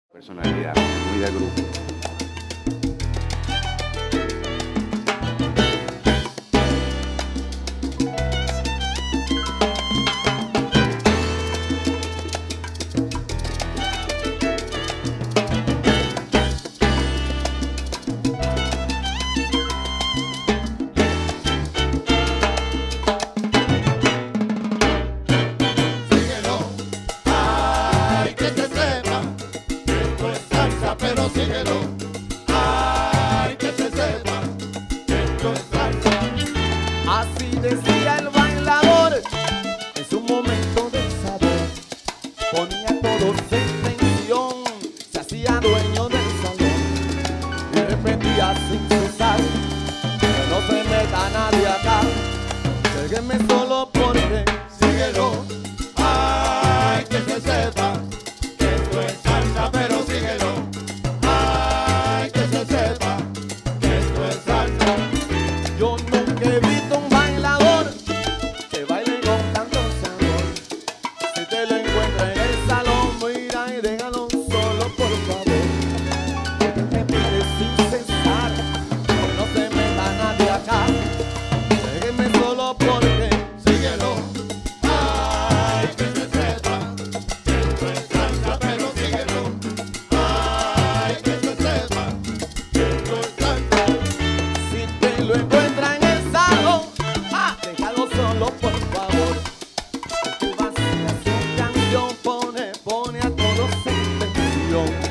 Personalidad, muy del grupo. Pero síguelo, ay, que se sepa que esto es salsa. Así decía el bailador en su momento de sabor. Ponía a todos en tensión, se hacía dueño del salón y repetía sin cesar: que no se meta nadie acá, déjenme solo porque Síguelo, ay, que se sepa que esto es salsa, pero síguelo. yo nunca he visto un bailador que baile con tanto sabor. Si te lo encuentras en el salón, mira y déjalo solo, por favor. Porque te pide sin cesar que no se meta nadie acá, déjenme solo porque síguelo, ay, que se sepa que esto es salsa, pero síguelo, ay, que se sepa que esto es salsa. si te lo encuentras en el salón, déjalo solo, por favor. Que tú vas a hacer su canción, pone a todos en tensión.